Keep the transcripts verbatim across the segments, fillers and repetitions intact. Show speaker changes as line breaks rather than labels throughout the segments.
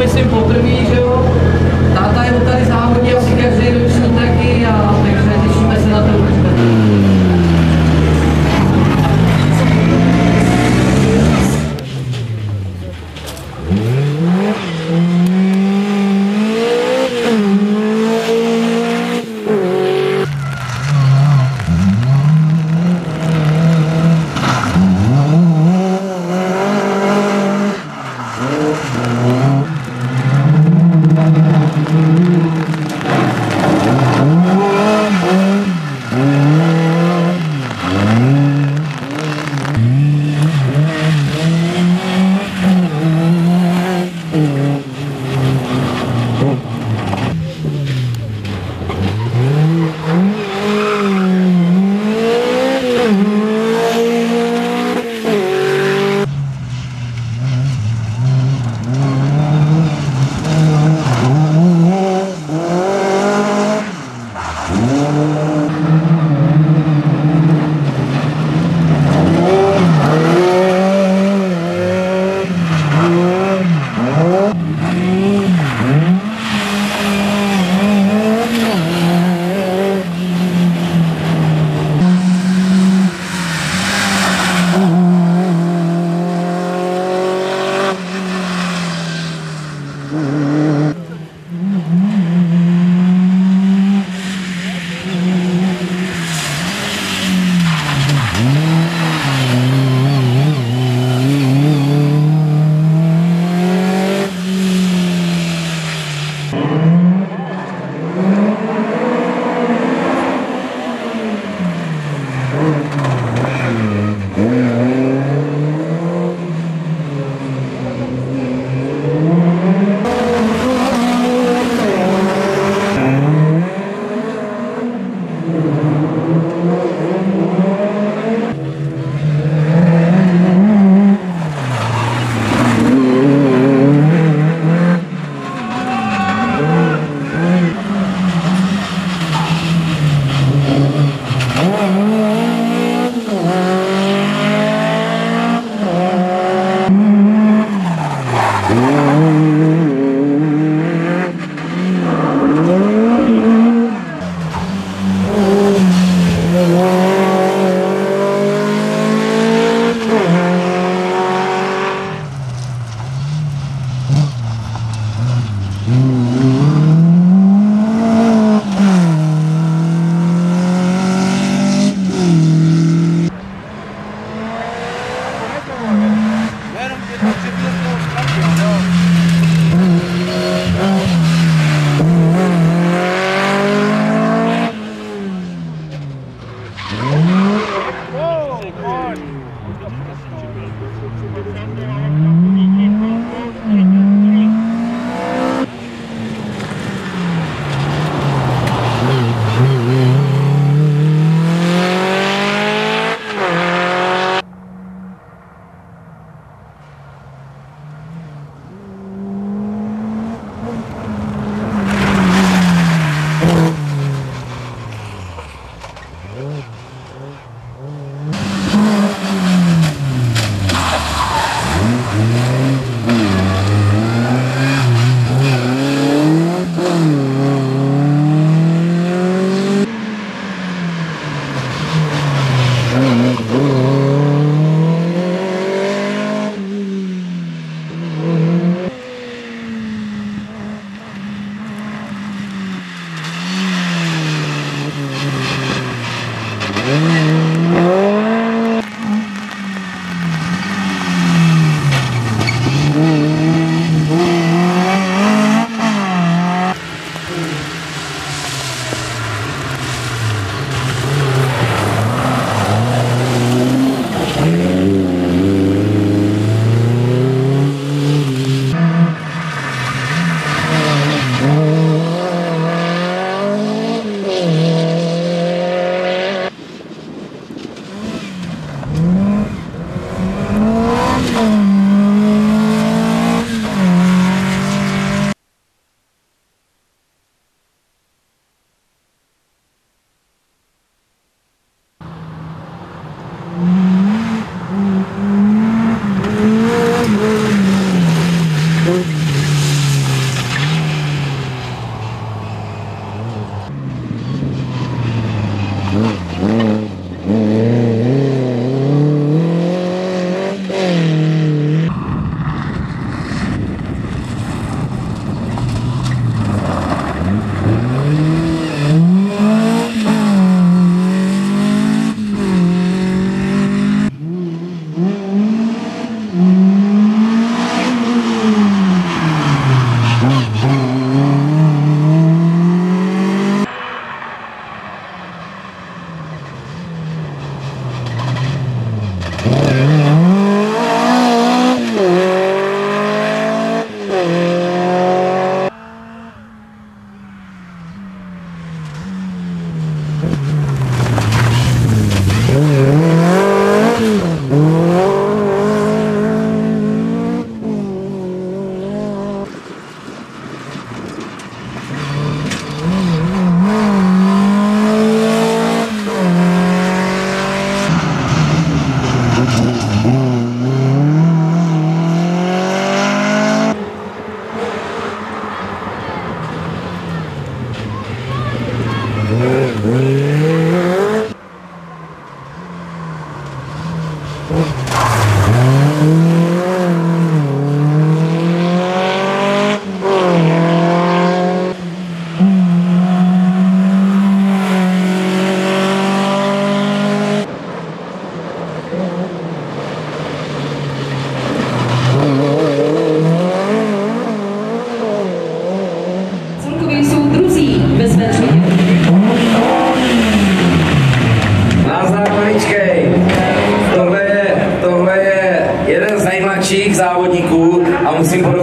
myslím poprvé, že jo. Táta je tady závodí asi každý roční taky, a takže těšíme se na to určitě.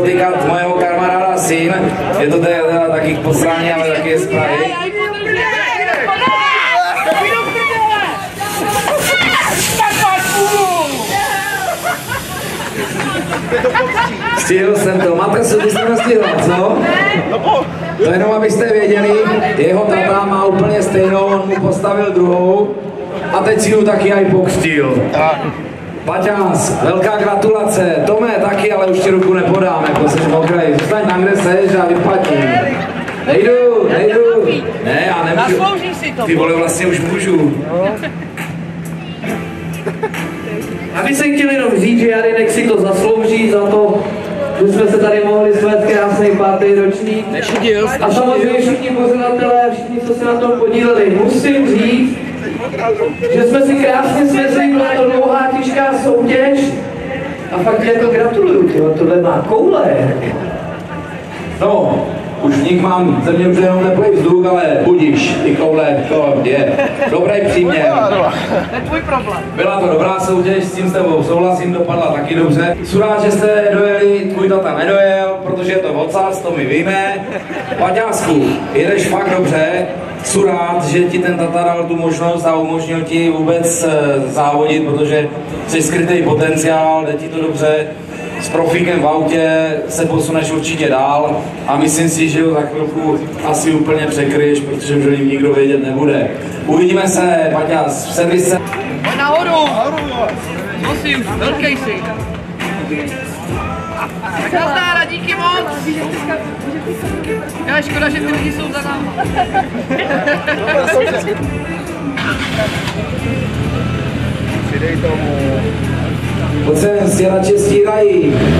potýkat mojeho kamaráda syn. Je to teda taky k posrání, ale taky je z Prahy. Stihl jsem to. Máte se, ty jste nestihl, co? To jenom abyste věděli, jeho tata má úplně stejnou, on mu postavil druhou a teď si ho taky aj pokřtil. Paťás, velká gratulace. Tome, taky, ale už ti ruku nepodám, jako seš mokrý. Zůstaň tam, kde seš a vyplatím. Nejdu, nejdu. Ne, já nemůžu. Ty vole, vlastně už můžu.
Já bych se chtěl jenom říct, že Jarinek si to zaslouží za to, že jsme se tady mohli svést krásný pátý ročník. A samozřejmě všichni pořadatelé a všichni, co se na tom podíleli. Musím říct, že jsme si krásně svezli, byla to dlouhá, těžká soutěž. A fakt jako gratuluju, tyjo, tohle má koule.
No, už v nich mám země už jenom teplý vzduch, ale budíš, ty koule, to je dobrý příměr.
To je tvůj problém.
Byla to dobrá soutěž, s tím s tebou souhlasím, dopadla taky dobře. Jsem rád, že jste dojeli, tvůj tata nedojel, protože je to ocas, to my víme. Paťásku, jedeš fakt dobře. Jsem rád, že ti ten tata dal tu možnost a umožnil ti vůbec závodit, protože jsi skrytý potenciál, jde ti to dobře. S profíkem v autě se posuneš určitě dál a myslím si, že ho za chvilku asi úplně překryješ, protože už o něm nikdo vědět nebude. Uvidíme se, Paťas, v servise.
Pojď nahoru! Nosí už, velký jsi. Nazdár, díky moc! Já, škoda, že ty lidi jsou za náma.
Pojď sem, stěrače stírají.